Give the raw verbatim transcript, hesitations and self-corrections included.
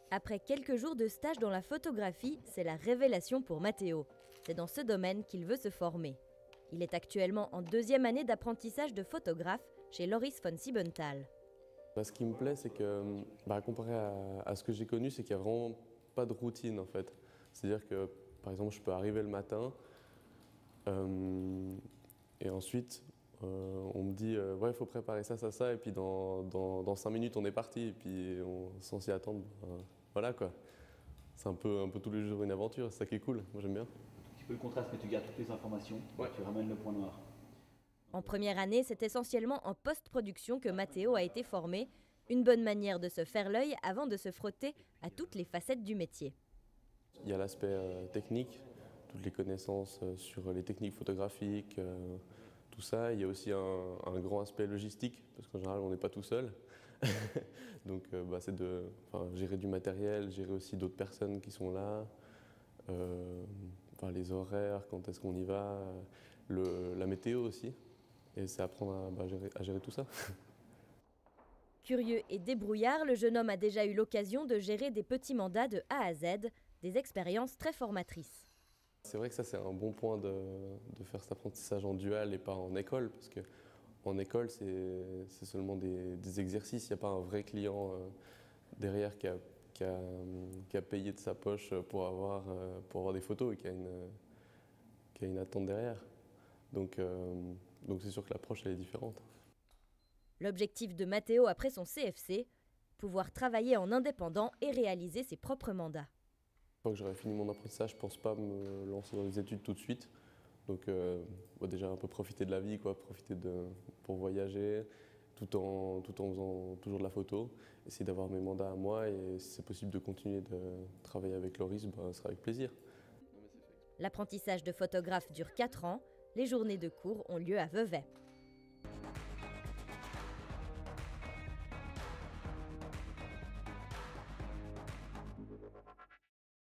Après quelques jours de stage dans la photographie, c'est la révélation pour Matteo. C'est dans ce domaine qu'il veut se former. Il est actuellement en deuxième année d'apprentissage de photographe chez Loris von Siebenthal. Bah, ce qui me plaît, c'est que, bah, comparé à, à ce que j'ai connu, c'est qu'il n'y a vraiment pas de routine en fait. C'est-à-dire que, par exemple, je peux arriver le matin euh, et ensuite euh, on me dit euh, ouais, il faut préparer ça, ça, ça, et puis dans, dans, dans cinq minutes on est parti, et puis on, sans s'y attendre, bah, voilà quoi. C'est un peu, un peu tous les jours une aventure, c'est ça qui est cool, moi j'aime bien. Un petit peu le contraste, mais tu gardes toutes les informations, Ouais. Tu ramènes le point noir. En première année, c'est essentiellement en post-production que Matteo a été formé, une bonne manière de se faire l'œil avant de se frotter à toutes les facettes du métier. Il y a l'aspect euh, technique, toutes les connaissances euh, sur les techniques photographiques, euh, tout ça. Il y a aussi un, un grand aspect logistique, parce qu'en général on n'est pas tout seul. Donc euh, bah, c'est de enfin, gérer du matériel, gérer aussi d'autres personnes qui sont là, euh, enfin, les horaires, quand est-ce qu'on y va, le, la météo aussi. Et c'est apprendre à, bah, gérer, à gérer tout ça. Curieux et débrouillard, le jeune homme a déjà eu l'occasion de gérer des petits mandats de A à Z, des expériences très formatrices. C'est vrai que ça c'est un bon point de, de faire cet apprentissage en dual et pas en école, parce que en école c'est seulement des, des exercices, il n'y a pas un vrai client euh, derrière qui a, qui, a, qui a payé de sa poche pour avoir, euh, pour avoir des photos et qui a une, qui a une attente derrière. Donc euh, donc c'est sûr que l'approche elle est différente. L'objectif de Matteo après son C F C, pouvoir travailler en indépendant et réaliser ses propres mandats. Une fois que j'aurai fini mon apprentissage, je ne pense pas me lancer dans les études tout de suite. Donc euh, bon, déjà un peu profiter de la vie, quoi, profiter de, pour voyager, tout en, tout en faisant toujours de la photo. Essayer d'avoir mes mandats à moi et si c'est possible de continuer de travailler avec Loris, ben, ce sera avec plaisir. L'apprentissage de photographe dure quatre ans, les journées de cours ont lieu à Vevey.